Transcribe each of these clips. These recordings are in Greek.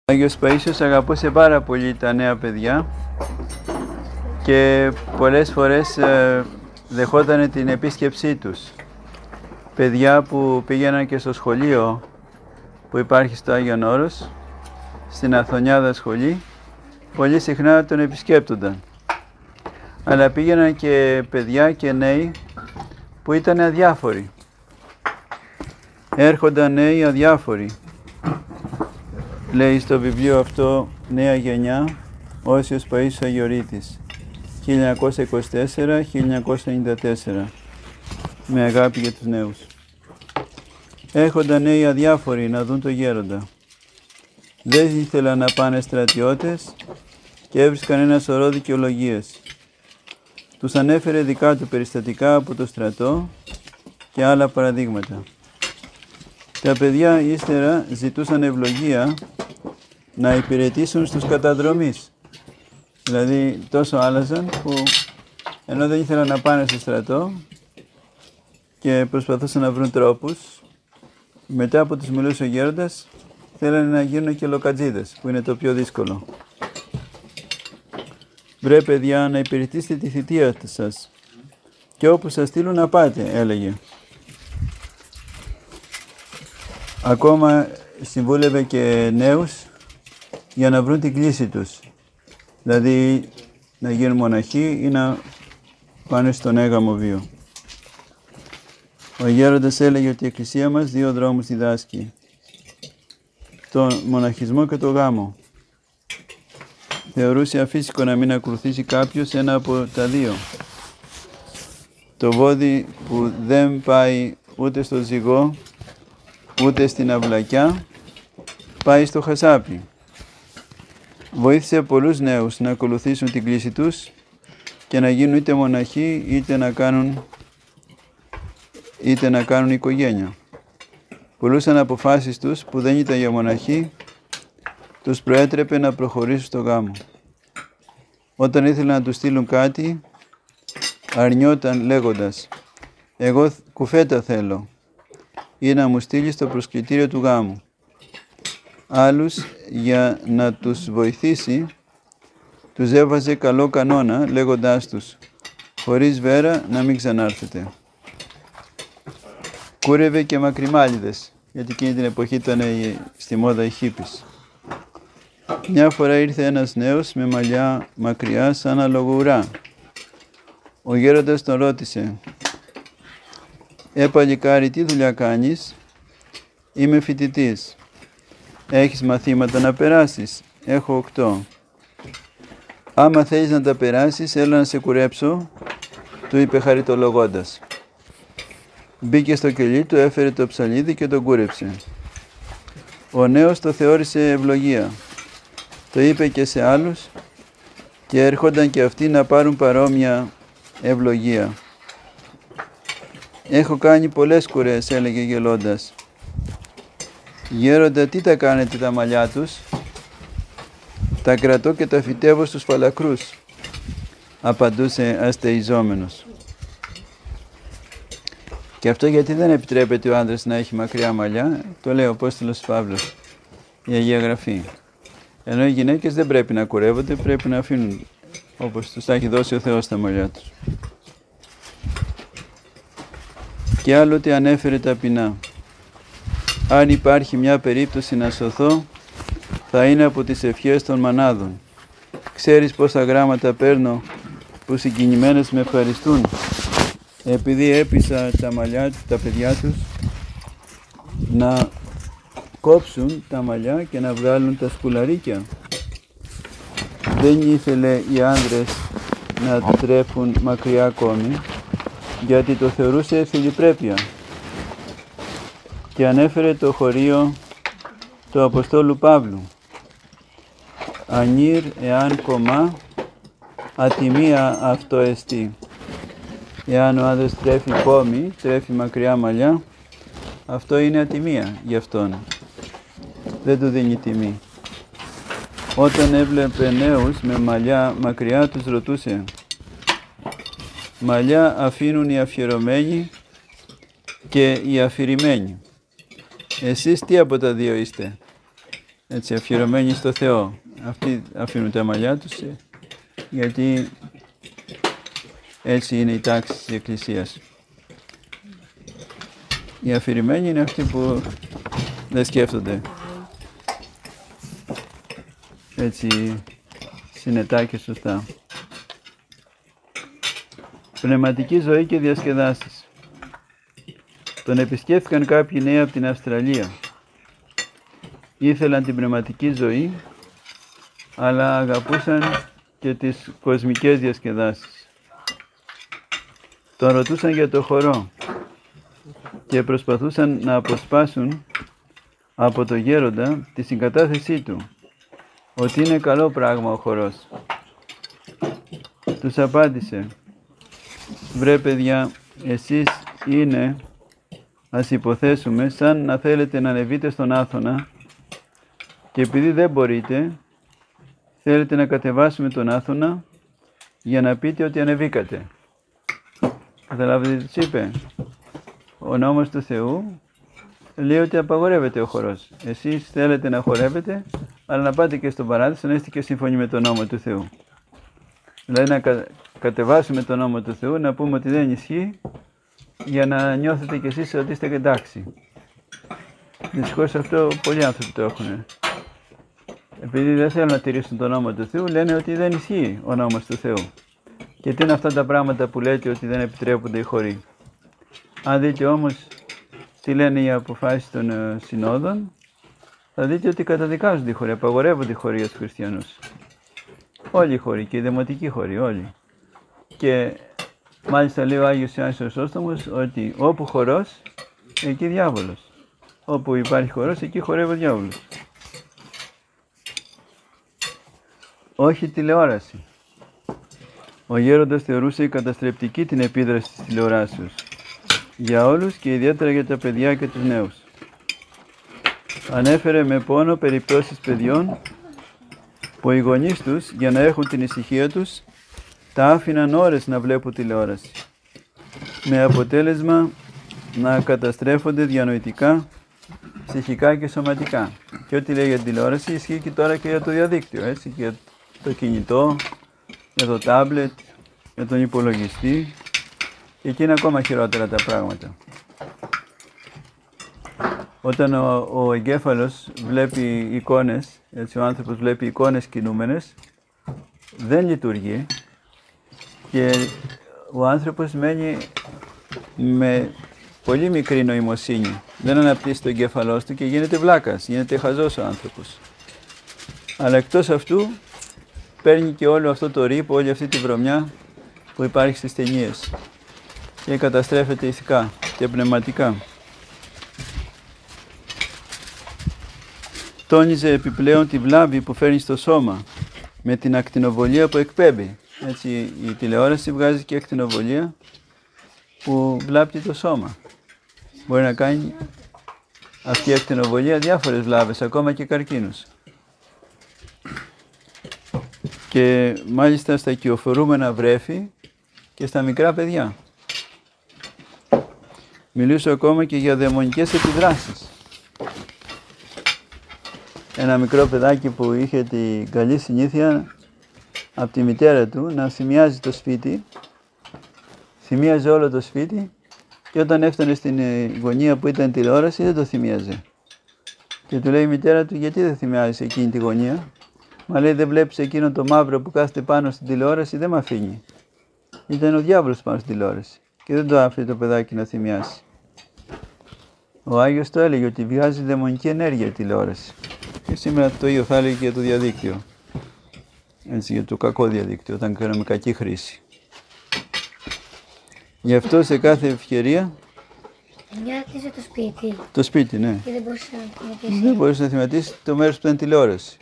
Ο Άγιος Παΐσιος αγαπούσε πάρα πολύ τα νέα παιδιά και πολλές φορές δεχόταν την επίσκεψή τους. Παιδιά που πήγαιναν και στο σχολείο που υπάρχει στο Άγιον Όρος, στην Αθωνιάδα σχολή, πολύ συχνά τον επισκέπτονταν. Αλλά πήγαιναν και παιδιά και νέοι που ήταν αδιάφοροι. Έρχονταν νέοι αδιάφοροι. Λέει στο βιβλίο αυτό «Νέα γενιά, Όσιος Παΐσιος Αγιορείτης», 1924-1994, με αγάπη για τους νέους. Έρχονταν νέοι αδιάφοροι να δουν το γέροντα. Δεν ήθελαν να πάνε στρατιώτες και έβρισκαν ένα σωρό δικαιολογίες. Τους ανέφερε δικά του περιστατικά από το στρατό και άλλα παραδείγματα. Τα παιδιά ύστερα ζητούσαν ευλογία να υπηρετήσουν στους καταδρομείς. Δηλαδή τόσο άλλαζαν που ενώ δεν ήθελαν να πάνε στο στρατό και προσπαθούσαν να βρουν τρόπους, μετά που τους μιλούσε ο γέροντας θέλανε να γίνουν και λοκατζίδες, που είναι το πιο δύσκολο. «Βρε παιδιά, να υπηρετήσετε τη θητεία σας και όπου σας στείλουν να πάτε», έλεγε. Ακόμα συμβούλευε και νέους για να βρουν την κλίση τους. Δηλαδή να γίνουν μοναχοί ή να πάνε στον έγαμο βίο. Ο γέροντας έλεγε ότι η Εκκλησία μας δύο δρόμους διδάσκει. Τον μοναχισμό και το γάμο. Θεωρούσε αφύσικο να μην ακολουθήσει κάποιος ένα από τα δύο. Το βόδι που δεν πάει ούτε στο ζυγό, ούτε στην αυλακιά, πάει στο χασάπι. Βοήθησε πολλούς νέους να ακολουθήσουν την κλίση τους και να γίνουν είτε μοναχοί είτε να κάνουν οικογένεια. Πολλούς αποφάσεις τους που δεν ήταν για μοναχοί τους προέτρεπε να προχωρήσουν στο γάμο. Όταν ήθελαν να τους στείλουν κάτι, αρνιόταν λέγοντας «Εγώ κουφέτα θέλω» ή να μου στείλει στο προσκλητήριο του γάμου. Άλλους, για να τους βοηθήσει, τους έβαζε καλό κανόνα λέγοντάς τους «Χωρίς βέρα να μην ξανάρθετε». Κούρευε και μακριμάλιδες, γιατί εκείνη την εποχή ήταν στη μόδα οι χίπης. Μια φορά ήρθε ένας νέος με μαλλιά μακριά σαν αλογουρά. Ο γέροντας τον ρώτησε «Παλικάρι, τι δουλειά κάνεις?» «Είμαι φοιτητής». «Έχεις μαθήματα να περάσεις?» «Έχω 8». «Άμα θέλεις να τα περάσεις, έλα να σε κουρέψω», του είπε χαριτολογώντας. Μπήκε στο κελί του, έφερε το ψαλίδι και τον κούρεψε. Ο νέος το θεώρησε ευλογία. Το είπε και σε άλλους και έρχονταν και αυτοί να πάρουν παρόμοια ευλογία. «Έχω κάνει πολλές κουρές», έλεγε γελώντας. «Γέροντα, τι τα κάνετε τα μαλλιά τους?» «Τα κρατώ και τα φυτεύω στους φαλακρούς», απαντούσε αστεϊζόμενος. Και αυτό γιατί δεν επιτρέπεται ο άντρας να έχει μακριά μαλλιά, το λέει ο Απόστολος Παύλος, η Αγία Γραφή. Ενώ οι γυναίκες δεν πρέπει να κουρεύονται, πρέπει να αφήνουν όπως τους τα έχει δώσει ο Θεός τα μαλλιά τους. Και άλλοτε ανέφερε ταπεινά. «Αν υπάρχει μια περίπτωση να σωθώ, θα είναι από τις ευχές των μανάδων. Ξέρεις πόσα γράμματα παίρνω που συγκινημένες με ευχαριστούν, επειδή έπεισα τα παιδιά τους να κόψουν τα μαλλιά και να βγάλουν τα σκουλαρίκια». Δεν ήθελε οι άνδρες να τρέφουν μακριά ακόμη, γιατί το θεωρούσε θηλυπρέπεια. Και ανέφερε το χωρίο του Αποστόλου Παύλου. «Ανήρ εάν κομμά, ατιμία αυτό εστί». Εάν ο άντρας τρέφει κόμη, τρέφει μακριά μαλλιά, αυτό είναι ατιμία για αυτόν. Δεν του δίνει τιμή. Όταν έβλεπε νέους με μαλλιά μακριά, τους ρωτούσε «Μαλλιά αφήνουν οι αφιερωμένοι και οι αφηρημένοι. Εσείς τι από τα δύο είστε?» έτσι αφιερωμένοι στο Θεό. Αυτοί αφήνουν τα μαλλιά τους, γιατί έτσι είναι η τάξη της Εκκλησίας. Οι αφηρημένοι είναι αυτοί που δεν σκέφτονται έτσι συνετά και σωστά. Πνευματική ζωή και διασκεδάσεις. Τον επισκέφθηκαν κάποιοι νέοι από την Αυστραλία. Ήθελαν την πνευματική ζωή, αλλά αγαπούσαν και τις κοσμικές διασκεδάσεις. Τον ρωτούσαν για το χορό και προσπαθούσαν να αποσπάσουν από το γέροντα τη συγκατάθεσή του, ότι είναι καλό πράγμα ο χορός. Τους απάντησε: «Βρε παιδιά, εσείς είναι, ας υποθέσουμε, σαν να θέλετε να ανεβείτε στον Άθωνα και επειδή δεν μπορείτε, θέλετε να κατεβάσουμε τον Άθωνα για να πείτε ότι ανεβήκατε». Καταλάβετε τι τους είπε? Ο νόμος του Θεού λέει ότι απαγορεύεται ο χορός. Εσείς θέλετε να χορεύετε, αλλά να πάτε και στον παράδεισο να είστε και σύμφωνοι με τον νόμο του Θεού. Δηλαδή να κατεβάσουμε τον νόμο του Θεού, να πούμε ότι δεν ισχύει, για να νιώθετε κι εσείς ότι είστε εντάξει. Δυστυχώς αυτό πολλοί άνθρωποι το έχουν. Επειδή δεν θέλουν να τηρήσουν τον νόμο του Θεού, λένε ότι δεν ισχύει ο νόμος του Θεού. Και τι είναι αυτά τα πράγματα που λέτε ότι δεν επιτρέπονται οι χωροί? Αν δείτε όμως τι λένε οι αποφάσεις των συνόδων, θα δείτε ότι καταδικάζονται οι χωροί, απαγορεύονται οι χωροί για τους χριστιανούς. Όλοι οι χωροί και οι δημοτικοί χωροί, όλοι. Και μάλιστα λέει ο Άγιος Ιωάννης Χρυσόστομος ότι όπου χορός, εκεί διάβολος. Όπου υπάρχει χορός, εκεί χορεύει ο διάβολος. Όχι τηλεόραση. Ο γέροντας θεωρούσε καταστρεπτική την επίδραση της τηλεοράσεως για όλους και ιδιαίτερα για τα παιδιά και τους νέους. Ανέφερε με πόνο περιπτώσεις παιδιών που οι γονείς τους, για να έχουν την ησυχία τους, τα άφηναν ώρες να βλέπουν τηλεόραση, με αποτέλεσμα να καταστρέφονται διανοητικά, ψυχικά και σωματικά. Και ό,τι λέει για τηλεόραση ισχύει και τώρα και για το διαδίκτυο, έτσι, και για το κινητό, για το τάμπλετ, για τον υπολογιστή, και εκεί είναι ακόμα χειρότερα τα πράγματα. Όταν ο εγκέφαλος βλέπει εικόνες, έτσι ο άνθρωπος βλέπει εικόνες κινούμενες, δεν λειτουργεί και ο άνθρωπος μένει με πολύ μικρή νοημοσύνη. Δεν αναπτύσσει το εγκέφαλός του και γίνεται βλάκας, γίνεται χαζός ο άνθρωπος. Αλλά εκτός αυτού παίρνει και όλο αυτό το ρήπο, όλη αυτή τη βρωμιά που υπάρχει στις ταινίες και καταστρέφεται ηθικά και πνευματικά. Τόνιζε επιπλέον τη βλάβη που φέρνει στο σώμα με την ακτινοβολία που εκπέμπει. Έτσι η τηλεόραση βγάζει και ακτινοβολία που βλάπτει το σώμα. Μπορεί να κάνει αυτή η ακτινοβολία διάφορες βλάβες, ακόμα και καρκίνους. Και μάλιστα στα κυοφορούμενα βρέφη και στα μικρά παιδιά. Μιλούσε ακόμα και για δαιμονικές επιδράσεις. Ένα μικρό παιδάκι που είχε την καλή συνήθεια από τη μητέρα του να θυμιάζει το σπίτι, θυμίαζε όλο το σπίτι και όταν έφτανε στην γωνία που ήταν τηλεόραση δεν το θυμίαζε. Και του λέει η μητέρα του: «Γιατί δεν θυμιάζεις εκείνη τη γωνία?» Μα λέει: «Δεν βλέπεις εκείνο το μαύρο που κάθεται πάνω στην τηλεόραση? Δεν με αφήνει». Ήταν ο διάβολος πάνω στην τηλεόραση και δεν το άφησε το παιδάκι να θυμιάσει. Ο Άγιος το έλεγε ότι βγάζει δαιμονική ενέργεια η τηλεόραση. Και σήμερα το ίδιο θα έλεγε και για το διαδίκτυο. Έτσι, για το κακό διαδίκτυο, όταν κάνουμε κακή χρήση. Γι' αυτό σε κάθε ευκαιρία... Θυμιάτιζε το σπίτι. Το σπίτι, ναι. Και δεν μπορούσε να θυμιατίσει. Δεν μπορούσε να θυμιατίσει το μέρος που ήταν τηλεόραση.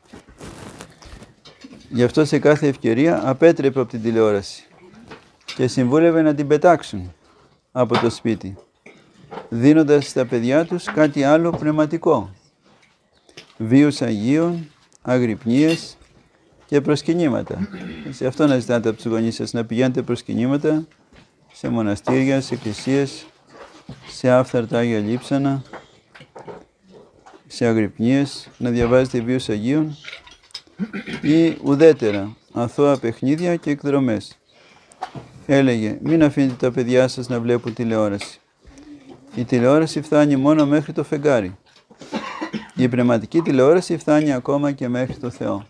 Γι' αυτό σε κάθε ευκαιρία απέτρεπε από την τηλεόραση και συμβούλευε να την πετάξουν από το σπίτι, δίνοντας στα παιδιά τους κάτι άλλο πνευματικό. Βίους Αγίων, αγρυπνίες και προσκυνήματα. Σε αυτό να ζητάτε από τους γονείς σας, να πηγαίνετε προσκυνήματα σε μοναστήρια, σε εκκλησίες, σε άφθαρτα Άγια Λείψανα, σε αγρυπνίες, να διαβάζετε βίους Αγίων ή ουδέτερα αθώα παιχνίδια και εκδρομές. Έλεγε, μην αφήνετε τα παιδιά σας να βλέπουν τηλεόραση. Η τηλεόραση φτάνει μόνο μέχρι το φεγγάρι. Η πνευματική τηλεόραση φτάνει ακόμα και μέχρι το Θεό.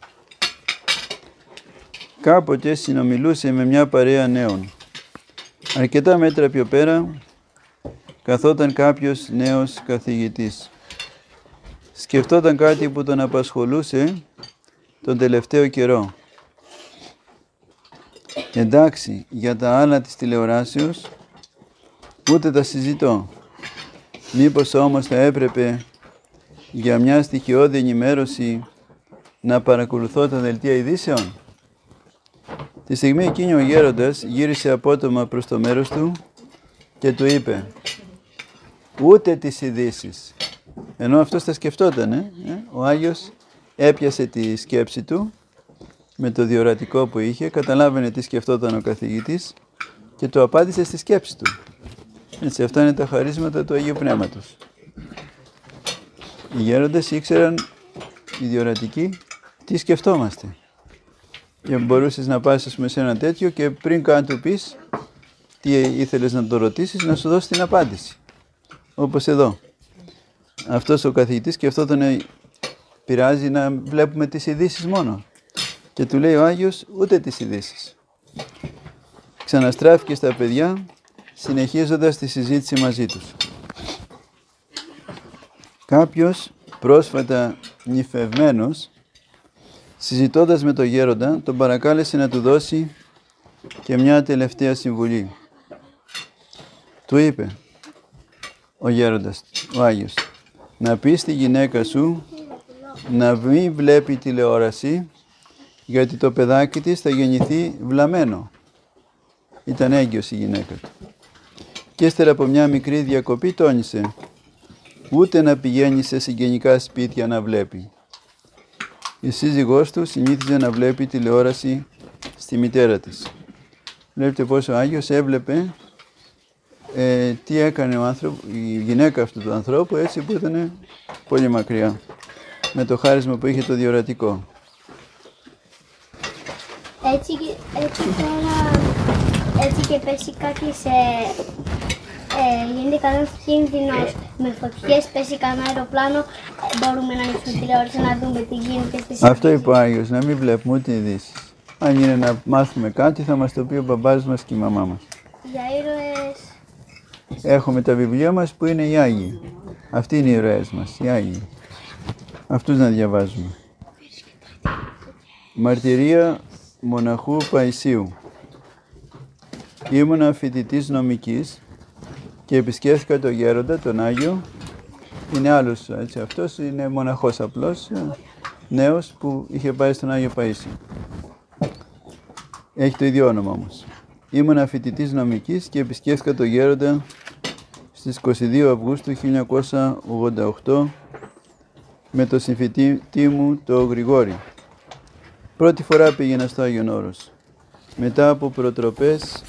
Κάποτε συνομιλούσε με μια παρέα νέων. Αρκετά μέτρα πιο πέρα καθόταν κάποιος νέος καθηγητής. Σκεφτόταν κάτι που τον απασχολούσε τον τελευταίο καιρό. Εντάξει, για τα άλλα της τηλεοράσεως ούτε τα συζητώ. Μήπως όμως θα έπρεπε για μια στοιχειώδη ενημέρωση να παρακολουθώ τα δελτία ειδήσεων? Τη στιγμή εκείνη ο γέροντας γύρισε απότομα προς το μέρος του και του είπε, ούτε τις ειδήσεις. Ενώ αυτός τα σκεφτότανε, ο Άγιος έπιασε τη σκέψη του με το διορατικό που είχε, καταλάβαινε τι σκεφτόταν ο καθηγητής και το απάντησε στη σκέψη του. Έτσι, αυτά είναι τα χαρίσματα του Αγίου Πνεύματος. Οι γέροντες ήξεραν, οι διορατικοί, τι σκεφτόμαστε. Και μπορούσες να πας, ας πούμε, σε ένα τέτοιο και πριν καν του πεις τι ήθελες να το ρωτήσεις, να σου δώσει την απάντηση. Όπως εδώ. Αυτός ο καθηγητής σκεφτόταν, πειράζει να βλέπουμε τις ειδήσεις μόνο. Και του λέει ο Άγιος, ούτε τις ειδήσεις. Ξαναστράφηκε στα παιδιά, συνεχίζοντας τη συζήτηση μαζί τους. Κάποιος πρόσφατα νηφευμένος, συζητώντας με τον γέροντα, τον παρακάλεσε να του δώσει και μια τελευταία συμβουλή. Του είπε ο γέροντας, ο Άγιος, να πεις στη γυναίκα σου να μην βλέπει τηλεόραση, γιατί το παιδάκι της θα γεννηθεί βλαμμένο. Ήταν έγκυος η γυναίκα του. Και ύστερα από μια μικρή διακοπή τόνισε, ούτε να πηγαίνει σε συγγενικά σπίτια να βλέπει. Η σύζυγός του συνήθιζε να βλέπει τηλεόραση στη μητέρα της. Βλέπετε πως ο Άγιος έβλεπε τι έκανε η γυναίκα αυτού του ανθρώπου, έτσι που ήταν πολύ μακριά, με το χάρισμα που είχε το διορατικό. Έτσι και πέσει κάτι γίνεται κανένας κίνδυνος με φωτιές, πέσει κανένα αεροπλάνο, μπορούμε να ανοίξουμε τηλεόραση να δούμε τι γίνεται στις... Αυτό είπε ο Άγιος, να μην βλέπουμε ούτε ειδήσεις. Αν είναι να μάθουμε κάτι θα μας το πει ο μπαμπάς μας και η μαμά μας. Για ήρωες... Έχουμε τα βιβλία μας που είναι οι Άγιοι. Αυτοί είναι οι ήρωές μας, οι Άγιοι. Αυτούς να διαβάζουμε. Μαρτυρία μοναχού Παϊσίου. Ήμουνα φοιτητής νομικής και επισκέφθηκα τον γέροντα, τον Άγιο. Είναι άλλος, έτσι, αυτός είναι μοναχός απλώς, νέος που είχε πάει στον Άγιο Παΐσιο. Έχει το ίδιο όνομα όμως. Ήμουνα φοιτητής νομικής και επισκέφθηκα τον γέροντα στις 22 Αυγούστου 1988 με το συμφοιτητή μου, το Γρηγόρη. Πρώτη φορά πήγαινα στο Άγιον Όρος. Μετά από προτροπές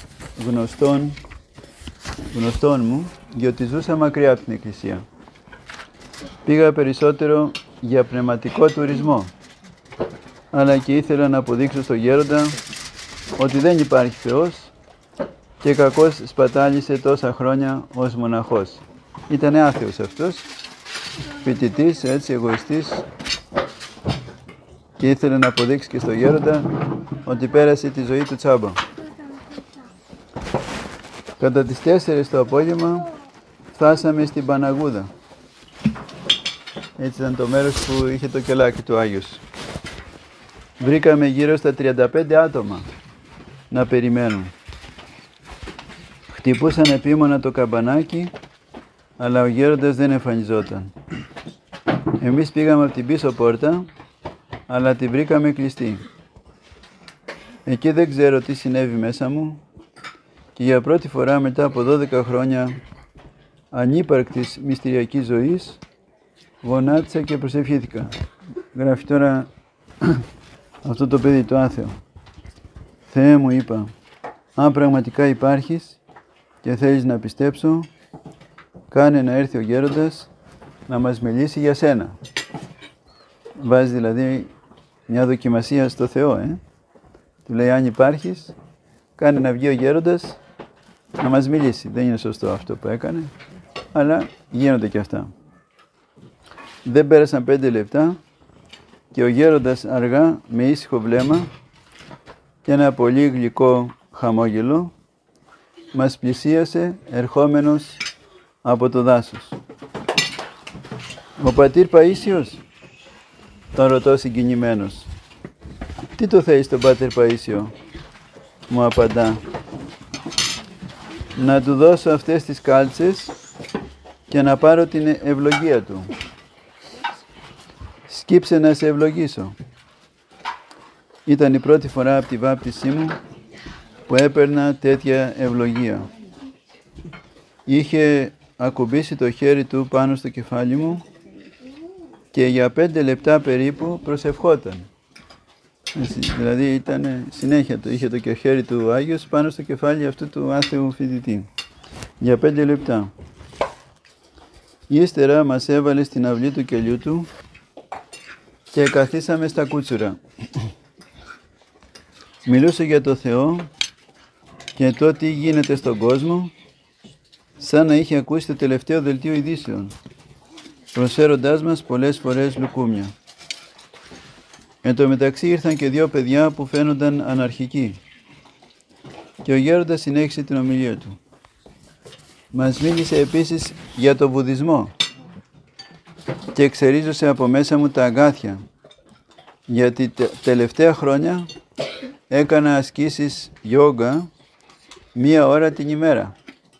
γνωστών μου, διότι ζούσα μακριά από την εκκλησία. Πήγα περισσότερο για πνευματικό τουρισμό, αλλά και ήθελα να αποδείξω στον γέροντα ότι δεν υπάρχει Θεός και κακώς σπατάλησε τόσα χρόνια ως μοναχός. Ήταν άθεος αυτός, φοιτητής, έτσι, εγωιστής, και ήθελε να αποδείξει και στον γέροντα ότι πέρασε τη ζωή του τσάμπα. Κατά τις 4 το απόγευμα φτάσαμε στην Παναγούδα. Έτσι ήταν το μέρος που είχε το κελάκι του Άγιος. Βρήκαμε γύρω στα 35 άτομα να περιμένουν. Χτυπούσαν επίμονα το καμπανάκι, αλλά ο γέροντας δεν εμφανιζόταν. Εμείς πήγαμε από την πίσω πόρτα, αλλά την βρήκαμε κλειστή. Εκεί δεν ξέρω τι συνέβη μέσα μου και για πρώτη φορά μετά από 12 χρόνια ανύπαρκτης μυστηριακής ζωής γονάτισα και προσευχήθηκα. Γράφει τώρα αυτό το παιδί το άθεο. Θεέ μου, είπα, αν πραγματικά υπάρχεις και θέλεις να πιστέψω, κάνε να έρθει ο γέροντας να μας μιλήσει για σένα. Βάζει δηλαδή μια δοκιμασία στο Θεό. Του λέει αν υπάρχεις, κάνει να βγει ο γέροντας να μας μιλήσει. Δεν είναι σωστό αυτό που έκανε, αλλά γίνονται και αυτά. Δεν πέρασαν 5 λεπτά και ο γέροντας αργά με ήσυχο βλέμμα και ένα πολύ γλυκό χαμόγελο μας πλησίασε ερχόμενος από το δάσος. Ο πατήρ Παΐσιος, τον ρωτώ συγκινημένος. Τι το θέλεις τον πάτερ Παΐσιο, μου απαντά. Να του δώσω αυτές τις κάλτσες και να πάρω την ευλογία του. Σκύψε να σε ευλογήσω. Ήταν η πρώτη φορά από τη βάπτισή μου που έπαιρνα τέτοια ευλογία. Είχε ακουμπήσει το χέρι του πάνω στο κεφάλι μου και για 5 λεπτά περίπου προσευχόταν. Δηλαδή ήταν συνέχεια είχε το χέρι του Άγιος πάνω στο κεφάλι αυτού του άθεου φοιτητή. Για 5 λεπτά. Ύστερα μας έβαλε στην αυλή του κελιού του και καθίσαμε στα κούτσουρα. Μιλούσε για το Θεό και το τι γίνεται στον κόσμο, σαν να είχε ακούσει το τελευταίο δελτίο ειδήσεων, προσφέροντάς μας πολλές φορές λουκούμια. Εν τω μεταξύ ήρθαν και 2 παιδιά που φαίνονταν αναρχικοί και ο γέροντας συνέχισε την ομιλία του. Μας μίλησε επίσης για το βουδισμό και εξερίζωσε από μέσα μου τα αγκάθια, γιατί τελευταία χρόνια έκανα ασκήσεις γιόγκα 1 ώρα την ημέρα.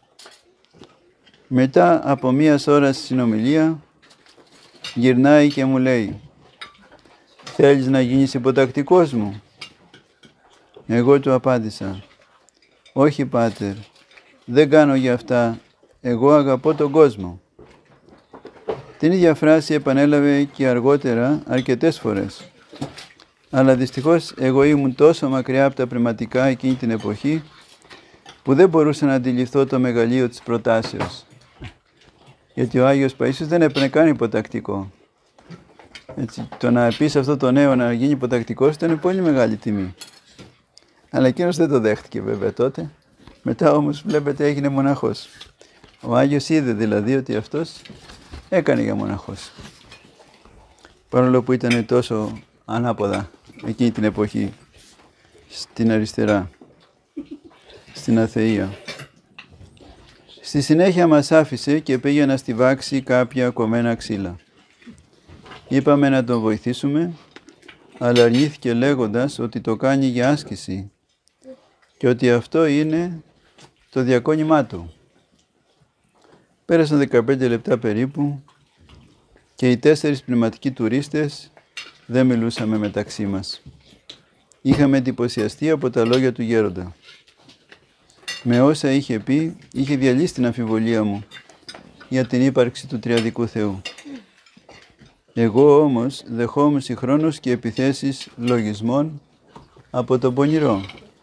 Μετά από 1 ώρα συνομιλία γυρνάει και μου λέει «Θέλεις να γίνεις υποτακτικός μου?» Εγώ του απάντησα «Όχι πάτερ, δεν κάνω για αυτά, εγώ αγαπώ τον κόσμο». Την ίδια φράση επανέλαβε και αργότερα αρκετές φορές. Αλλά δυστυχώς εγώ ήμουν τόσο μακριά από τα πνευματικά εκείνη την εποχή που δεν μπορούσα να αντιληφθώ το μεγαλείο της προτάσεως. Γιατί ο Άγιος Παΐσιος δεν έπαιρνε καν υποτακτικό. Έτσι, το να πεις αυτό το νέο να γίνει υποτακτικός ήταν πολύ μεγάλη τιμή. Αλλά εκείνος δεν το δέχτηκε βέβαια τότε. Μετά όμως βλέπετε έγινε μοναχός. Ο Άγιος είδε δηλαδή ότι αυτός έκανε για μοναχός. Παρόλο που ήταν τόσο ανάποδα εκείνη την εποχή στην αριστερά, στην αθεία. Στη συνέχεια μας άφησε και πήγε να στιβάξει κάποια κομμένα ξύλα. Είπαμε να τον βοηθήσουμε, αλλά αρνήθηκε λέγοντας ότι το κάνει για άσκηση και ότι αυτό είναι το διακόνημά του. Πέρασαν 15 λεπτά περίπου και οι 4 πνευματικοί τουρίστες δεν μιλούσαμε μεταξύ μας. Είχαμε εντυπωσιαστεί από τα λόγια του γέροντα. Με όσα είχε πει, είχε διαλύσει την αμφιβολία μου για την ύπαρξη του Τριαδικού Θεού. Εγώ όμως δεχόμουν συγχρόνως και επιθέσεις λογισμών από τον πονηρό.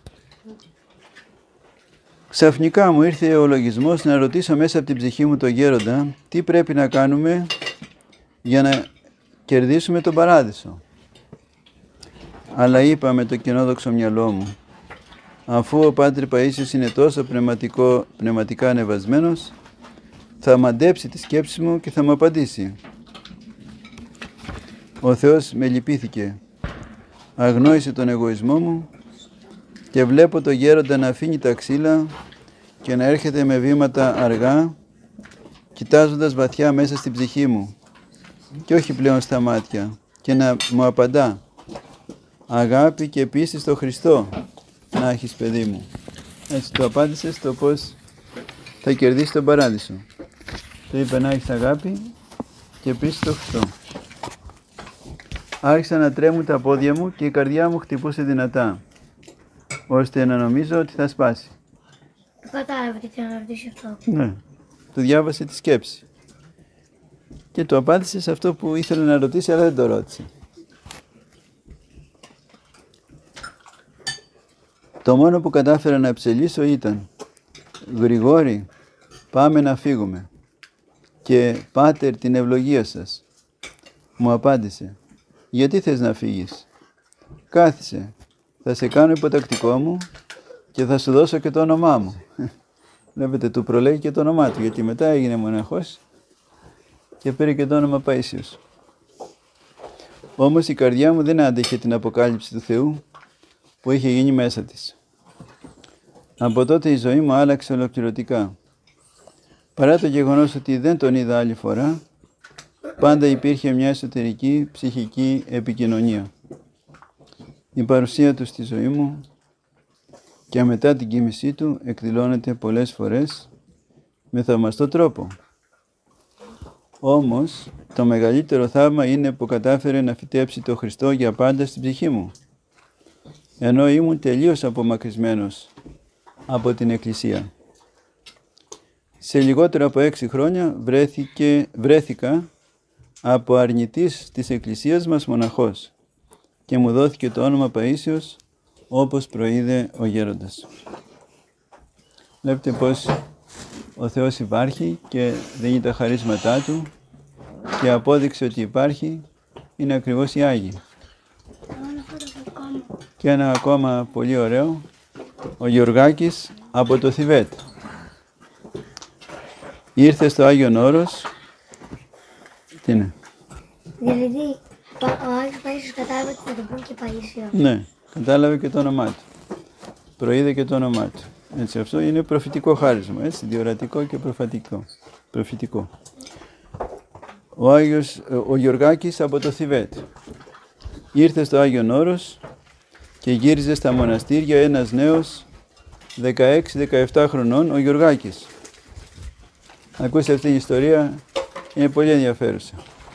Ξαφνικά μου ήρθε ο λογισμός να ρωτήσω μέσα από την ψυχή μου τον γέροντα τι πρέπει να κάνουμε για να κερδίσουμε τον παράδεισο. Αλλά είπα με το κενόδοξο μυαλό μου, αφού ο Πάτερ Παΐσιος είναι τόσο πνευματικά ανεβασμένος, θα μαντέψει τη σκέψη μου και θα μου απαντήσει. Ο Θεός με λυπήθηκε, αγνόησε τον εγωισμό μου και βλέπω το γέροντα να αφήνει τα ξύλα και να έρχεται με βήματα αργά, κοιτάζοντας βαθιά μέσα στην ψυχή μου και όχι πλέον στα μάτια, και να μου απαντά, αγάπη και πίστη στο Χριστό να έχεις, παιδί μου. Έτσι το απάντησε στο πώς θα κερδίσει τον παράδεισο. Το είπε να έχεις αγάπη και πίστη στο Χριστό. Άρχισα να τρέμουν τα πόδια μου και η καρδιά μου χτυπούσε δυνατά, ώστε να νομίζω ότι θα σπάσει. Κατάλαβε τι θέλω να ρωτήσει αυτό. Ναι, του διάβασε τη σκέψη. Και του απάντησε σε αυτό που ήθελε να ρωτήσει, αλλά δεν το ρώτησε. Το μόνο που κατάφερα να ψελίσω ήταν «Γρηγόρη, πάμε να φύγουμε». και «Πάτερ, την ευλογία σας». Μου απάντησε, «Γιατί θες να φύγεις? Κάθισε, θα σε κάνω υποτακτικό μου και θα σου δώσω και το όνομά μου». Βλέπετε, του προλέγει και το όνομά του, γιατί μετά έγινε μοναχός και πήρε και το όνομα Παΐσιος. Όμως η καρδιά μου δεν άντεχε την αποκάλυψη του Θεού που είχε γίνει μέσα της. Από τότε η ζωή μου άλλαξε ολοκληρωτικά. Παρά το γεγονός ότι δεν τον είδα άλλη φορά, πάντα υπήρχε μια εσωτερική ψυχική επικοινωνία. Η παρουσία του στη ζωή μου και μετά την κοίμησή του εκδηλώνεται πολλές φορές με θαυμαστό τρόπο. Όμως, το μεγαλύτερο θαύμα είναι που κατάφερε να φυτέψει το Χριστό για πάντα στην ψυχή μου, ενώ ήμουν τελείως απομακρυσμένος από την Εκκλησία. Σε λιγότερο από 6 χρόνια βρέθηκα από αρνητής της Εκκλησίας μας μοναχός και μου δόθηκε το όνομα Παΐσιος, όπως προείδε ο γέροντας. Βλέπετε πως ο Θεός υπάρχει και δίνει τα χαρίσματά Του και απόδειξε ότι υπάρχει είναι ακριβώς οι Άγιοι. Και ένα ακόμα πολύ ωραίο, ο Γεωργάκης από το Θιβέτ. Ήρθε στο Άγιον Όρος. Τι είναι? Δηλαδή, ο Άγιος Παΐσιος κατάλαβε ότι θα τον πούν και Παΐσιο. Ναι, κατάλαβε και το όνομά του. Προείδε και το όνομά του. Έτσι, αυτό είναι προφητικό χάρισμα, έτσι, διορατικό και προφητικό. Ο Γεωργάκης από το Θιβέτ. Ήρθε στο Άγιον Όρος και γύριζε στα μοναστήρια ένας νέος 16-17 χρονών, ο Γεωργάκης. Ακούστε αυτή την ιστορία, είναι πολύ ενδιαφέρουσα.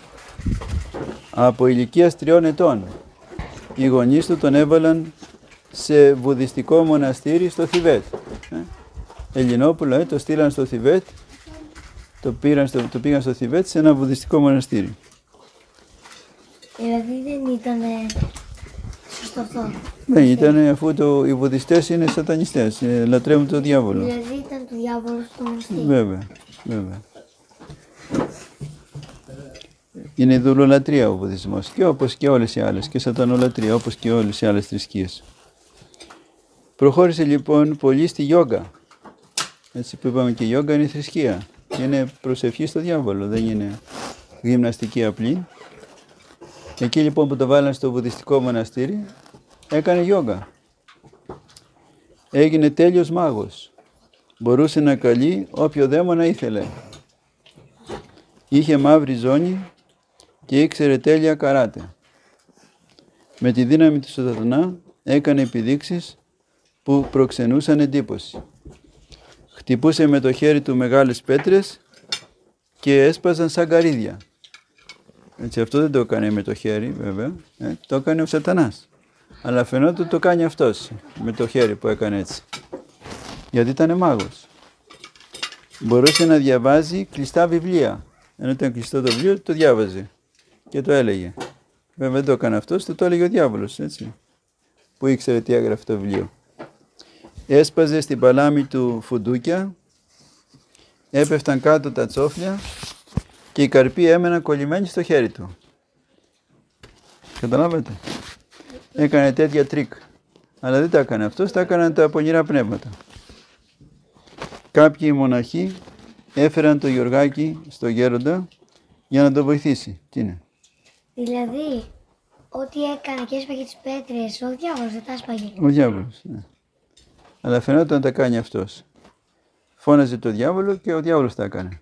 Από ηλικίας 3 ετών, οι γονείς του τον έβαλαν σε βουδιστικό μοναστήρι στο Θιβέτ. Ελληνόπουλο, το στείλαν στο Θιβέτ, το πήγαν στο Θιβέτ σε ένα βουδιστικό μοναστήρι. Δηλαδή δεν ήταν σωστό αυτό. Δεν ήταν, αφού οι βουδιστές είναι σατανιστές, λατρεύουν τον διάβολο. Δηλαδή ήταν του διάβολου στο μοναστήρι. Βέβαια. Είναι δουλολατρία ο βουδισμός, και όπως και όλες οι άλλες, και σατανολατρία, όπως και όλες οι άλλες θρησκείες. Προχώρησε λοιπόν πολύ στη γιόγκα. Έτσι που είπαμε, και η γιόγκα είναι θρησκεία. Είναι προσευχή στο διάβολο, δεν είναι γυμναστική απλή. Εκεί λοιπόν που το βάλαν στο βουδιστικό μοναστήρι, έκανε γιόγκα. Έγινε τέλειος μάγος. Μπορούσε να καλεί όποιο δαίμονα ήθελε. Είχε μαύρη ζώνη και ήξερε τέλεια καράτε. Με τη δύναμη του σατανά έκανε επιδείξεις που προξενούσαν εντύπωση. Χτυπούσε με το χέρι του μεγάλες πέτρες και έσπαζαν σαν καρύδια. Έτσι, αυτό δεν το έκανε με το χέρι βέβαια, το έκανε ο σατανάς. Αλλά φαινόταν το κάνει αυτός με το χέρι που έκανε έτσι. Γιατί ήταν μάγος. Μπορούσε να διαβάζει κλειστά βιβλία. Ενώ ήταν κλειστό το βιβλίο, το διάβαζε και το έλεγε. Βέβαια δεν το έκανε αυτός, το έλεγε ο διάβολος, έτσι. Που ήξερε τι έγραφε το βιβλίο. Έσπαζε στην παλάμη του φουντούκια, έπεφταν κάτω τα τσόφλια και οι καρποί έμεναν κολλημένοι στο χέρι του. Καταλάβατε. Έκανε τέτοια τρίκ. Αλλά δεν τα έκανε αυτός, τα έκαναν τα πονηρά πνεύματα. Κάποιοι μοναχοί έφεραν το Γεωργάκη στο γέροντα για να τον βοηθήσει. Τι είναι? Δηλαδή, ό,τι έκανε και έσπαγε τις πέτρες, ο διάβολος δεν τα έσπαγε. Ο διάβολος, ναι. Αλλά φαινόταν να τα κάνει αυτός. Φώναζε το διάβολο και ο διάβολος τα έκανε.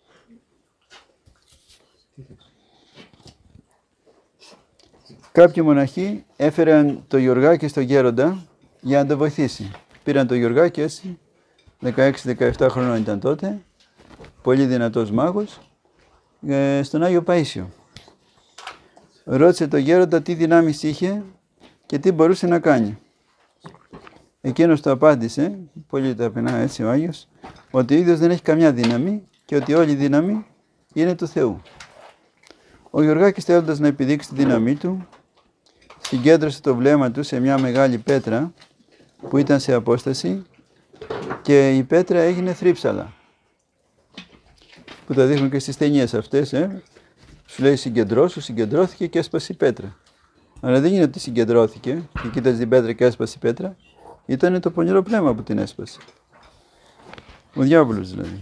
Κάποιοι μοναχοί έφεραν το Γεωργάκη στο γέροντα για να τον βοηθήσει. Πήραν το Γεωργάκη έτσι, 16-17 χρονών ήταν τότε, πολύ δυνατός μάγος, στον Άγιο Παΐσιο. Ρώτησε το γέροντα τι δυνάμεις είχε και τι μπορούσε να κάνει. Εκείνος το απάντησε, πολύ ταπεινά έτσι ο Άγιος, ότι ο ίδιος δεν έχει καμιά δύναμη και ότι όλη η δύναμη είναι του Θεού. Ο Γεωργάκης, θέλοντας να επιδείξει τη δύναμή του, συγκέντρωσε το βλέμμα του σε μια μεγάλη πέτρα που ήταν σε απόσταση και η πέτρα έγινε θρύψαλα. που τα δείχνουν και στις ταινίες αυτές, σου λέει συγκεντρώθηκε και έσπασε η πέτρα. Αλλά δεν είναι ότι συγκεντρώθηκε και κοίταζε την πέτρα και έσπασε η πέτρα. Ήταν το πονηρό πνεύμα που την έσπασε. Ο διάβολος δηλαδή.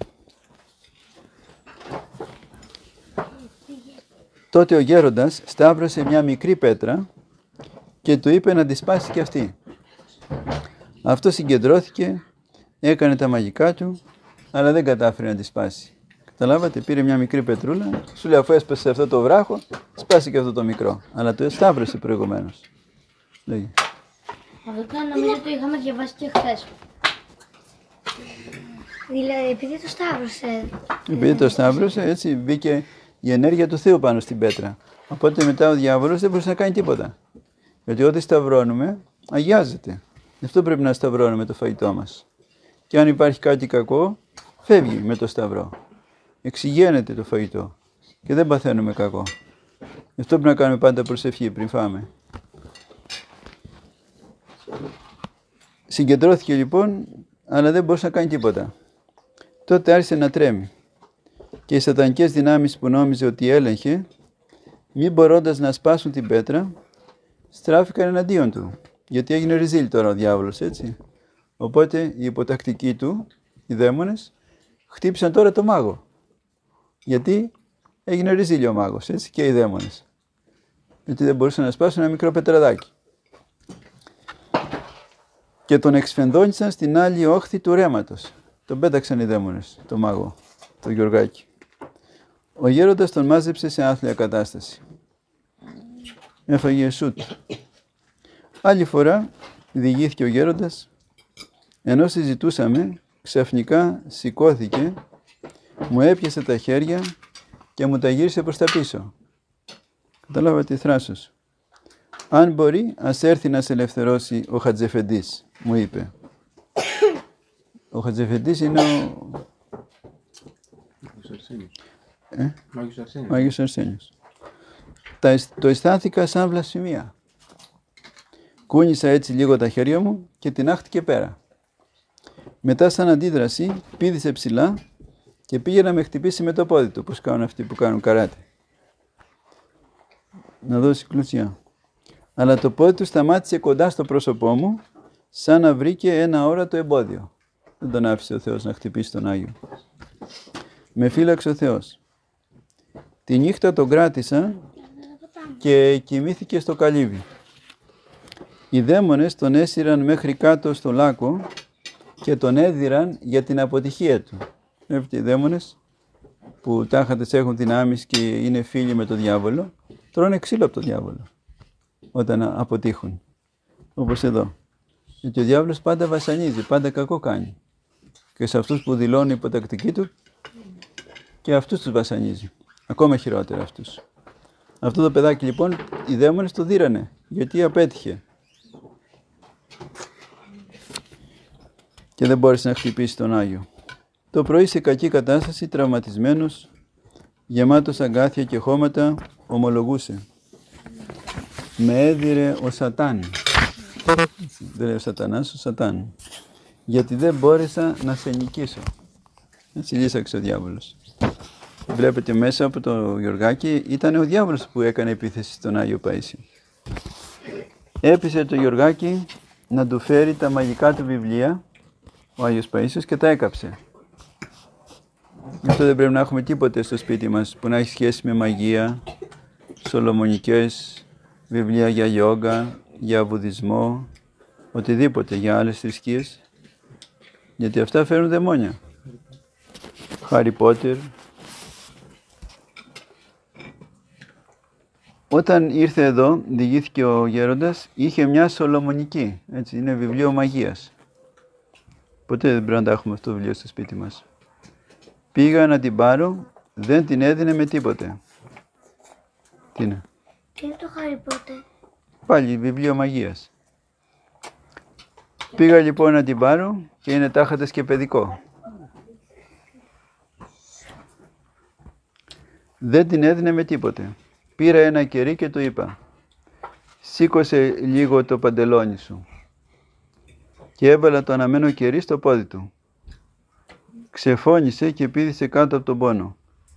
Τότε ο γέροντας σταύρωσε μια μικρή πέτρα και του είπε να τη σπάσει και αυτή. Αυτό συγκεντρώθηκε, έκανε τα μαγικά του, αλλά δεν κατάφερε να τη σπάσει. Καταλάβατε, πήρε μια μικρή πετρούλα, σου λέει αφού έσπασε αυτό το βράχο, σπάσει και αυτό το μικρό. Αλλά το σταύρωσε προηγουμένως. Λέγε. Αυτό νομίζω το είχαμε διαβάσει και χθες. Δηλαδή, επειδή το σταύρωσε. Επειδή το σταύρωσε, έτσι μπήκε η ενέργεια του Θεού πάνω στην πέτρα. Οπότε μετά ο διάβολος δεν μπορούσε να κάνει τίποτα. Γιατί ό,τι σταυρώνουμε, αγιάζεται. Γι' αυτό πρέπει να σταυρώνουμε το φαγητό μας. Και αν υπάρχει κάτι κακό, φεύγει με το σταυρό. Εξηγένεται το φαγητό και δεν παθαίνουμε κακό. Γι' αυτό πρέπει να κάνουμε πάντα προσευχή πριν φάμε. Συγκεντρώθηκε λοιπόν, αλλά δεν μπορούσε να κάνει τίποτα. Τότε άρχισε να τρέμει. Και οι σατανικές δυνάμεις που νόμιζε ότι έλεγχε, μη μπορώντας να σπάσουν την πέτρα, στράφηκαν εναντίον του. Γιατί έγινε ριζίλ τώρα ο διάβολος, έτσι. Οπότε οι υποτακτικοί του, οι δαίμονες, χτύπησαν τώρα το μάγο. Γιατί έγινε ριζίλ ο μάγος, έτσι, και οι δαίμονες. Γιατί δεν μπορούσαν να σπάσουν ένα μικρό πετραδάκι. Και τον εξφενδόνησαν στην άλλη όχθη του ρέματος. Τον πέταξαν οι δαίμονες, το μάγο, το Γιωργάκι. Ο γέροντας τον μάζεψε σε άθλια κατάσταση. Έφαγε σούτ. Άλλη φορά διηγήθηκε ο γέροντας, ενώ συζητούσαμε, ξαφνικά σηκώθηκε, μου έπιασε τα χέρια και μου τα γύρισε προς τα πίσω. Καταλάβατε, θράσος. Αν μπορεί, ας έρθει να σε ελευθερώσει ο Χατζεφεντής, μου είπε. Ο Χατζεφεντής είναι ο Άγιος Αρσένιος. Το αισθάνθηκα σαν βλασφημία. Κούνησα έτσι λίγο τα χέρια μου και την άχτηκε πέρα. Μετά σαν αντίδραση πήδησε ψηλά και πήγε να με χτυπήσει με το πόδι του, όπως κάνουν αυτοί που κάνουν καράτε. Να δώσει κλουτσιά. Αλλά το πόδι του σταμάτησε κοντά στο πρόσωπό μου, σαν να βρήκε ένα όρατο εμπόδιο. Δεν τον άφησε ο Θεός να χτυπήσει τον Άγιο. Με φύλαξε ο Θεός. Τη νύχτα τον κράτησα και κοιμήθηκε στο καλύβι. Οι δαίμονες τον έσυραν μέχρι κάτω στο λάκκο και τον έδιραν για την αποτυχία του. Βλέπετε, οι δαίμονες που τάχατες έχουν δυνάμεις και είναι φίλοι με τον διάβολο, τρώνε ξύλο από τον διάβολο όταν αποτύχουν. Όπως εδώ. Γιατί ο διάβολος πάντα βασανίζει, πάντα κακό κάνει. Και σε αυτούς που δηλώνουν υποτακτική του, και αυτούς τους βασανίζει. Ακόμα χειρότερα αυτούς. Αυτό το παιδάκι λοιπόν, οι δαίμονες το δίρανε, γιατί απέτυχε. Και δεν μπόρεσε να χτυπήσει τον Άγιο. Το πρωί σε κακή κατάσταση, τραυματισμένος, γεμάτος αγκάθια και χώματα, ομολογούσε. Με έδιρε ο Σατάν. Δεν λέει ο Σατανάς, ο Σατάν. Γιατί δεν μπόρεσα να σε νικήσω. Έτσι λύσαξε ο διάβολος. Βλέπετε μέσα από το Γιωργάκι ήταν ο διάβολος που έκανε επίθεση στον Άγιο Παΐσιο. Έπεισε το Γιωργάκι να του φέρει τα μαγικά του βιβλία, ο Άγιος Παΐσιος, και τα έκαψε. Γι' αυτό δεν πρέπει να έχουμε τίποτε στο σπίτι μας που να έχει σχέση με μαγεία, σολομονικές, βιβλία για γιόγκα, για βουδισμό, οτιδήποτε, για άλλες θρησκείες. Γιατί αυτά φέρνουν δαιμόνια. Χάρι Πότερ. Όταν ήρθε εδώ, διηγήθηκε ο γέροντας, είχε μια σολομονική, έτσι, είναι βιβλίο μαγείας. Ποτέ δεν πρέπει να τα έχουμε αυτό το βιβλίο στο σπίτι μας. Πήγα να την πάρω, δεν την έδινε με τίποτε. Τι είναι? Τι είναι το Χάρι Πότερ? Πάλι βιβλίο μαγείας. Πήγα λοιπόν να την πάρω και είναι τάχατες και παιδικό. Δεν την έδινε με τίποτε. Πήρα ένα κερί και του είπα, σήκωσε λίγο το παντελόνι σου. Και έβαλα το αναμένο κερί στο πόδι του. Ξεφώνησε και πήδησε κάτω από τον πόνο.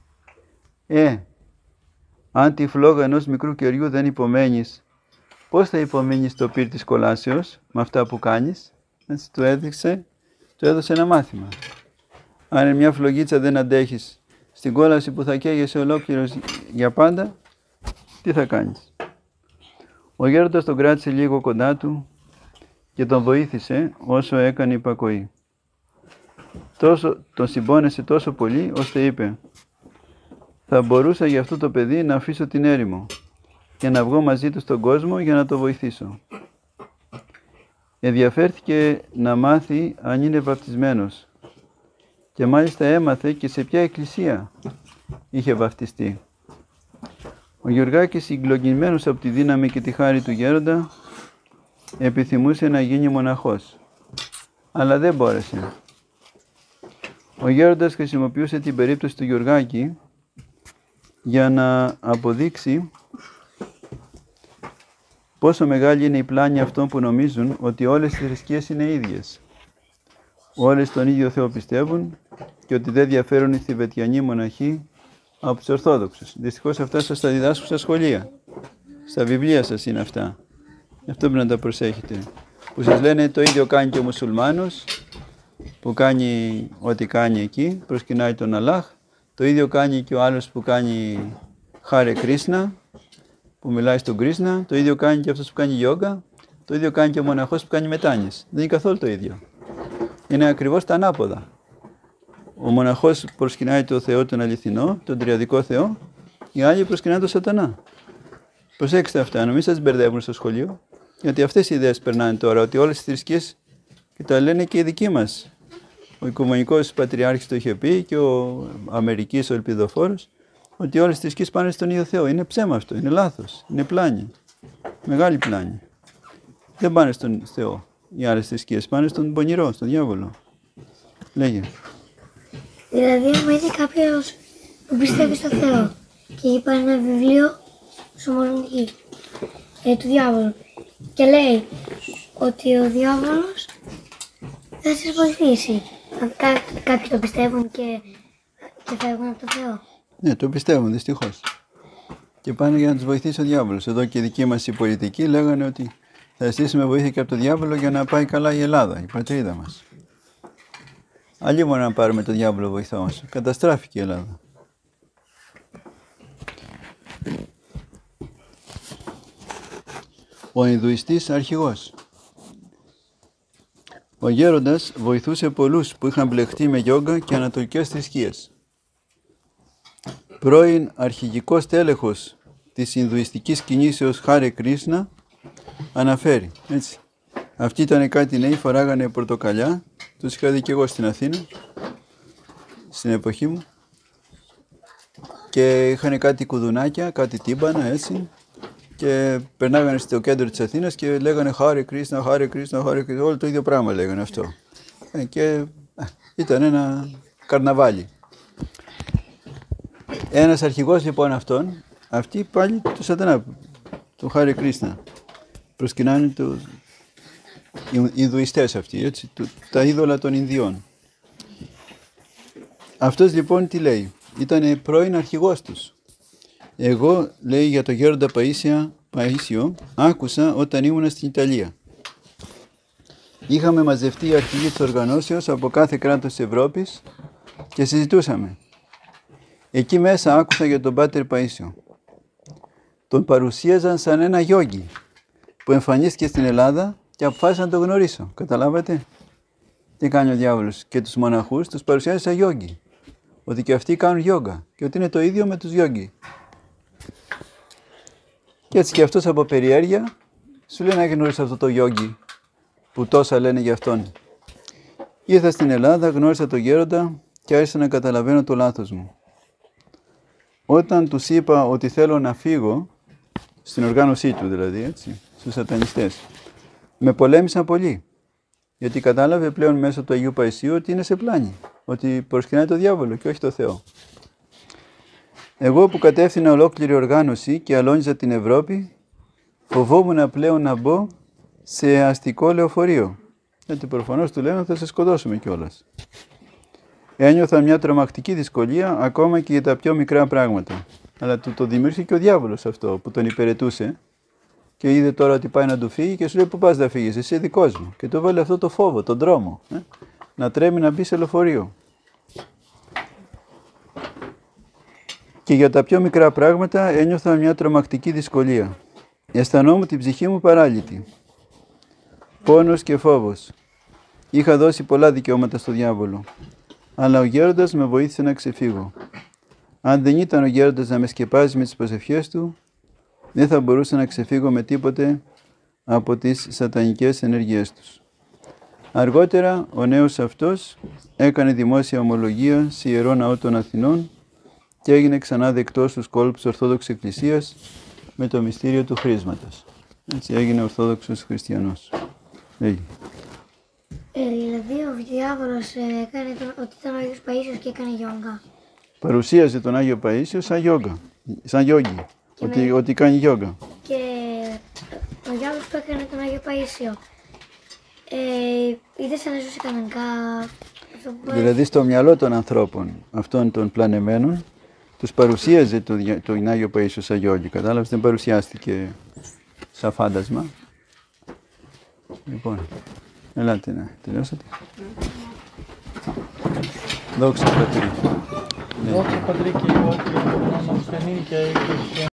Αν τη φλόγα ενός μικρού κεριού δεν υπομένεις, πώς θα υπομείνεις το πυρ της κολάσεως με αυτά που κάνεις? Έτσι του έδωσε ένα μάθημα. Αν μια φλογίτσα δεν αντέχεις στην κόλαση που θα καίγεσαι ολόκληρος για πάντα, τι θα κάνεις? Ο γέροντας τον κράτησε λίγο κοντά του και τον βοήθησε όσο έκανε υπακοή. Τον συμπόνεσε τόσο πολύ, ώστε είπε: θα μπορούσα για αυτό το παιδί να αφήσω την έρημο και να βγω μαζί του στον κόσμο για να το βοηθήσω. Ενδιαφέρθηκε να μάθει αν είναι βαπτισμένος και μάλιστα έμαθε και σε ποια εκκλησία είχε βαπτιστεί. Ο Γεωργάκης, συγκλονισμένος από τη δύναμη και τη χάρη του γέροντα, επιθυμούσε να γίνει μοναχός, αλλά δεν μπόρεσε. Ο γέροντας χρησιμοποιούσε την περίπτωση του Γεωργάκη για να αποδείξει πόσο μεγάλη είναι η πλάνη αυτών που νομίζουν ότι όλες οι θρησκείες είναι ίδιες. Όλες τον ίδιο Θεό πιστεύουν και ότι δεν διαφέρουν οι Θιβετιανοί μοναχοί από τους Ορθόδοξους. Δυστυχώς αυτά σας τα διδάσκουν στα σχολεία. Στα βιβλία σας είναι αυτά. Αυτό πρέπει να τα προσέχετε. Που σας λένε το ίδιο κάνει και ο μουσουλμάνος, που κάνει ό,τι κάνει εκεί, προσκυνάει τον Αλλάχ. Το ίδιο κάνει και ο άλλος που κάνει Χάρε Κρίσνα, που μιλάει στον Κρίσνα. Το ίδιο κάνει και αυτός που κάνει γιόγκα. Το ίδιο κάνει και ο μοναχός που κάνει μετάνοιες. Δεν είναι καθόλου το ίδιο. Είναι ακριβώς τα ανάποδα. Ο μοναχός προσκυνάει τον Θεό τον αληθινό, τον τριαδικό Θεό. Οι άλλοι προσκυνάνε τον Σατανά. Προσέξτε αυτά, να μην σας μπερδεύουν στο σχολείο. Γιατί αυτές οι ιδέες περνάνε τώρα, ότι όλες οι θρησκείες, και τα λένε και οι δικοί μας. Ο Οικουμενικός Πατριάρχης το είχε πει και ο Αμερικής ο Ελπιδοφόρος, ότι όλες οι θρησκείες πάνε στον ίδιο Θεό. Είναι ψέμα αυτό, είναι λάθος, είναι πλάνη. Μεγάλη πλάνη. Δεν πάνε στον Θεό οι άλλες θρησκείες, πάνε στον πονηρό, στον διάβολο. Λέγε. Δηλαδή, άμα είναι κάποιος που πιστεύει στο Θεό και έχει πάρει ένα βιβλίο σωμολογική του διάβολου και λέει ότι ο διάβολος θα σας βοηθήσει. Αν κάποιοι το πιστεύουν και φεύγουν από το Θεό. Ναι, το πιστεύουν δυστυχώς. Και πάνε για να τους βοηθήσει ο διάβολος. Εδώ και οι δικοί μας οι πολιτικοί λέγανε ότι θα ζητήσουμε βοήθεια και από το διάβολο για να πάει καλά η Ελλάδα, η πατρίδα μας. Αλλή μόνο να πάρουμε τον διάβολο βοηθό μας. Καταστράφηκε η Ελλάδα. Ο Ινδουιστής αρχηγός. Ο γέροντας βοηθούσε πολλούς που είχαν μπλεχτεί με γιόγκα και ανατολικές θρησκείες. Πρώην αρχηγικός τέλεχος της Ινδουιστικής κινήσεως Χάρε Κρίσνα αναφέρει, έτσι. Αυτοί ήταν κάτι νέοι, φοράγανε πορτοκαλιά, τους είχα δει και εγώ στην Αθήνα, στην εποχή μου, και είχαν κάτι κουδουνάκια, κάτι τύμπανα, έτσι, και περνάγανε στο κέντρο της Αθήνας και λέγανε Χάρε Κρίσνα, Χάρε Κρίσνα, Χάρε Κρίσνα, όλο το ίδιο πράγμα λέγανε αυτό. Και ήταν ένα καρναβάλι. Ένας αρχηγός λοιπόν αυτών, αυτοί πάλι του Σατανά, του Χάρε Κρίσνα, προσκυνάνε οι Ινδουιστές αυτοί, έτσι, τα είδωλα των Ινδιών. Αυτός λοιπόν τι λέει, ήταν πρώην αρχηγός τους. Εγώ, λέει, για το γέροντα Παΐσιο, άκουσα όταν ήμουν στην Ιταλία. Είχαμε μαζευτεί οι αρχηγοί της οργανώσεως από κάθε κράτος της Ευρώπης και συζητούσαμε. Εκεί μέσα άκουσα για τον Πάτερ Παΐσιο. Τον παρουσίαζαν σαν ένα γιόγκι που εμφανίστηκε στην Ελλάδα και αποφάσισα να τον γνωρίσω. Καταλάβατε τι κάνει ο διάβολος? Και τους μοναχούς τους παρουσιάζει σαν γιόγκι. Ότι και αυτοί κάνουν γιόγκα και ότι είναι το ίδιο με τους γιόγκι. Και έτσι και αυτός από περιέργεια σου λέει να γνωρίσει αυτό το γιόγκι που τόσα λένε για αυτόν. Ήρθα στην Ελλάδα, γνώρισα τον γέροντα και άρχισα να καταλαβαίνω το λάθος μου. Όταν τους είπα ότι θέλω να φύγω, στην οργάνωσή του δηλαδή, έτσι, στους σατανιστές, με πολέμησαν πολύ. Γιατί κατάλαβε πλέον μέσω του Αγίου Παϊσίου ότι είναι σε πλάνη. Ότι προσκυνάει το διάβολο και όχι το Θεό. Εγώ που κατεύθυνα ολόκληρη οργάνωση και αλώνιζα την Ευρώπη, φοβόμουν πλέον να μπω σε αστικό λεωφορείο. Γιατί προφανώς του λένε θα σε σκοτώσουμε κιόλας. ένιωθα μια τρομακτική δυσκολία ακόμα και για τα πιο μικρά πράγματα. Αλλά του το δημιούργησε και ο διάβολος αυτό που τον υπηρετούσε και είδε τώρα ότι πάει να του φύγει και σου λέει: πού πας να φύγεις, εσύ δικός μου. Και του βάλε αυτό το φόβο, τον τρόμο. Να τρέμει να μπει σε λεωφορείο. Και για τα πιο μικρά πράγματα ένιωθα μια τρομακτική δυσκολία. Αισθανόμουν την ψυχή μου παράλυτη. Πόνος και φόβος. Είχα δώσει πολλά δικαιώματα στο διάβολο. Αλλά ο γέροντας με βοήθησε να ξεφύγω. Αν δεν ήταν ο γέροντας να με σκεπάζει με τις προσευχές του, δεν θα μπορούσα να ξεφύγω με τίποτε από τις σατανικές ενέργειές τους. Αργότερα ο νέος αυτός έκανε δημόσια ομολογία σε Ιερό Ναό των Αθηνών και έγινε ξανά δεκτός στους κόλπους Ορθόδοξης Εκκλησίας με το μυστήριο του χρίσματος. Έτσι έγινε Ορθόδοξος Χριστιανός. Έγινε. Δηλαδή ο διάβολος έκανε ότι ήταν ο Άγιος Παΐσιος και έκανε γιόγκα. Παρουσίαζε τον Άγιο Παΐσιο σαν γιόγκα, σαν γιόγκι, ότι κάνει γιόγκα. Και ο διάβολος που έκανε τον Άγιο Παΐσιο, είδε σαν να ζούσε κανονικά. Δηλαδή στο μυαλό των ανθρώπων, αυτών των πλανεμένων, τους παρουσίαζε τον Άγιο Παΐσιο σαν γιόγκι. Κατάλαβες, δεν παρουσιάστηκε σαν φάντασμα. Λοιπόν, ελάτε να τελειώσατε. Δόξα Πατρί. Δόξα Πατρί και Υιό και Αγίου Πνεύματος, και νυν και αεί και